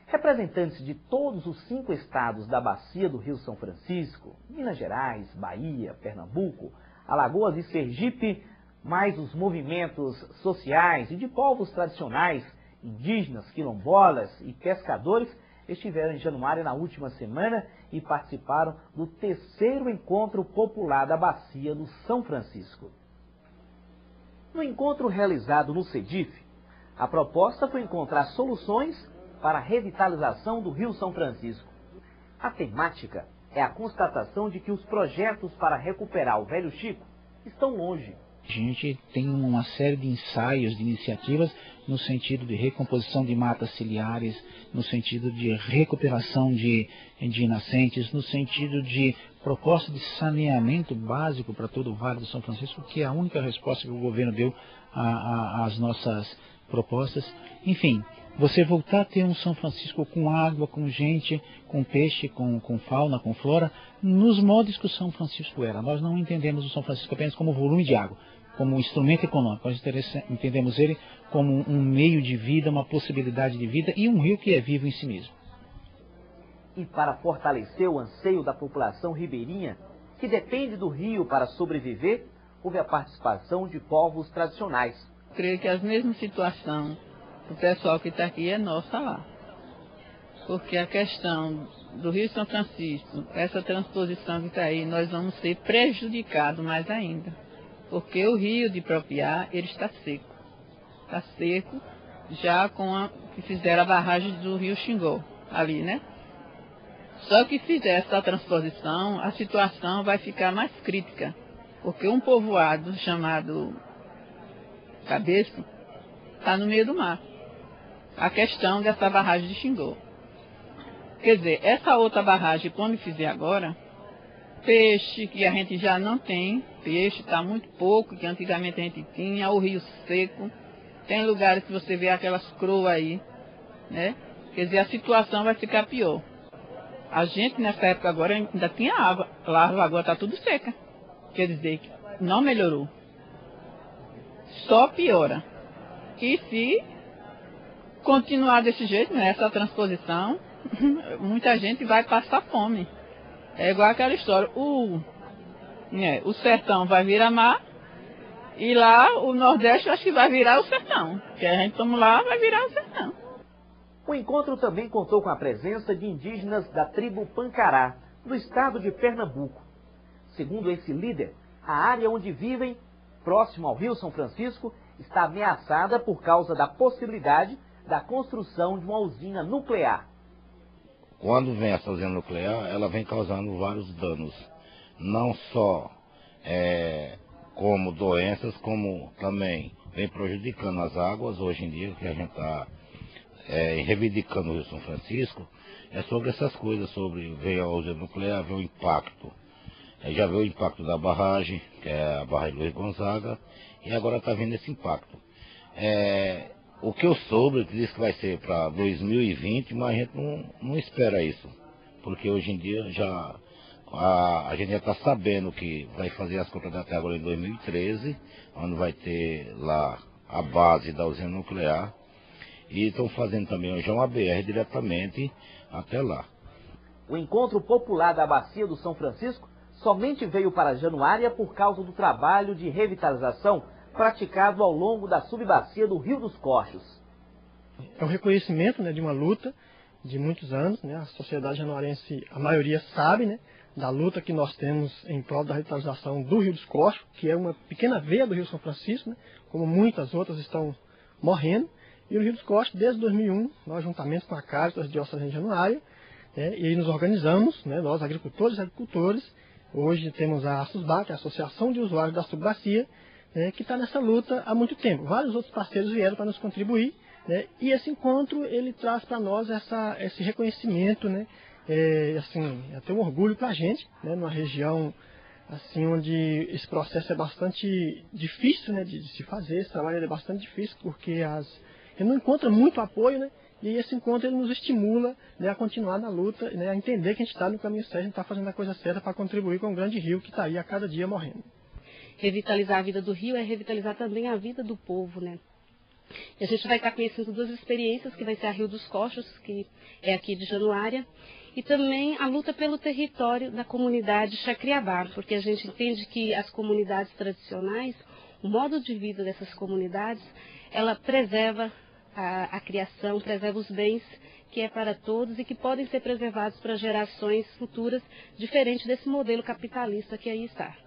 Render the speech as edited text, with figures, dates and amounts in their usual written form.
Representantes de todos os 5 estados da bacia do Rio São Francisco, Minas Gerais, Bahia, Pernambuco, Alagoas e Sergipe, mais os movimentos sociais e de povos tradicionais, indígenas, quilombolas e pescadores, estiveram em Januária na última semana e participaram do 3º Encontro Popular da Bacia do São Francisco. No encontro realizado no CEDIF, a proposta foi encontrar soluções para a revitalização do Rio São Francisco. A temática é a constatação de que os projetos para recuperar o Velho Chico estão longe. A gente tem uma série de ensaios, de iniciativas no sentido de recomposição de matas ciliares, no sentido de recuperação de nascentes, no sentido de proposta de saneamento básico para todo o Vale do São Francisco, que é a única resposta que o governo deu às nossas propostas. Enfim, você voltar a ter um São Francisco com água, com gente, com peixe, com fauna, com flora, nos moldes que o São Francisco era. Nós não entendemos o São Francisco apenas como volume de água, como um instrumento econômico. Nós entendemos ele como um meio de vida, uma possibilidade de vida e um rio que é vivo em si mesmo. E para fortalecer o anseio da população ribeirinha, que depende do rio para sobreviver, houve a participação de povos tradicionais. Creio que a mesma situação do pessoal que está aqui é nossa lá. Porque a questão do Rio São Francisco, essa transposição que está aí, nós vamos ser prejudicados mais ainda. Porque o rio de Propiá, ele está seco. Está seco já com que fizeram a barragem do rio Xingó, ali, né? Só que fizer essa transposição, a situação vai ficar mais crítica. Porque um povoado chamado Cabeça está no meio do mar. A questão dessa barragem de Xingó. Quer dizer, essa outra barragem, quando fizer agora, peixe, que a gente já não tem, peixe está muito pouco, que antigamente a gente tinha, o rio seco, tem lugares que você vê aquelas croas aí, né? Quer dizer, a situação vai ficar pior. A gente nessa época agora ainda tinha água, lá agora está tudo seca. Quer dizer, que não melhorou. Só piora. E se continuar desse jeito, né, essa transposição, muita gente vai passar fome. É igual aquela história, o sertão vai virar mar, e lá o Nordeste acho que vai virar o sertão. Que a gente toma lá, vai virar o sertão. O encontro também contou com a presença de indígenas da tribo Pancará, do estado de Pernambuco. Segundo esse líder, a área onde vivem, próximo ao Rio São Francisco, está ameaçada por causa da possibilidade da construção de uma usina nuclear. Quando vem essa usina nuclear, ela vem causando vários danos, não só como doenças, como também vem prejudicando as águas. Hoje em dia, que a gente está reivindicando o Rio São Francisco, é sobre essas coisas, sobre veio a usina nuclear, veio o impacto. Já veio o impacto da barragem, que é a barragem Luiz Gonzaga, e agora está vindo esse impacto. O que eu soube, que diz que vai ser para 2020, mas a gente não espera isso. Porque hoje em dia a gente já está sabendo que vai fazer as compras até agora em 2013, onde vai ter lá a base da usina nuclear. E estão fazendo também já uma BR diretamente até lá. O encontro popular da Bacia do São Francisco somente veio para Januária por causa do trabalho de revitalização praticado ao longo da subbacia do Rio dos Cochos. É o reconhecimento, né, de uma luta de muitos anos, né? A sociedade januarense, a maioria sabe, né, da luta que nós temos em prol da revitalização do Rio dos Cochos, que é uma pequena veia do Rio São Francisco, né, como muitas outras estão morrendo. E o Rio dos Cochos, desde 2001, nós juntamente com a Caritas Diocesana de Januária, né, e aí nos organizamos, né, nós agricultores e agricultores. Hoje temos a ASUSBA, que é a Associação de Usuários da Subbacia, né, que está nessa luta há muito tempo. Vários outros parceiros vieram para nos contribuir, né, e esse encontro ele traz para nós esse reconhecimento, né, assim, até um orgulho para a gente, né, numa região assim, onde esse processo é bastante difícil, né, de se fazer. Esse trabalho é bastante difícil porque ele não encontra muito apoio, né? E esse encontro ele nos estimula, né, a continuar na luta, né, a entender que a gente está no caminho certo, a gente está fazendo a coisa certa para contribuir com o grande rio que está aí a cada dia morrendo. Revitalizar a vida do rio é revitalizar também a vida do povo, né? E a gente vai estar conhecendo duas experiências, que vai ser a Rio dos Cochos, que é aqui de Januária, e também a luta pelo território da comunidade Chacriabá, porque a gente entende que as comunidades tradicionais, o modo de vida dessas comunidades, ela preserva a criação, preserva os bens que é para todos e que podem ser preservados para gerações futuras, diferente desse modelo capitalista que aí está.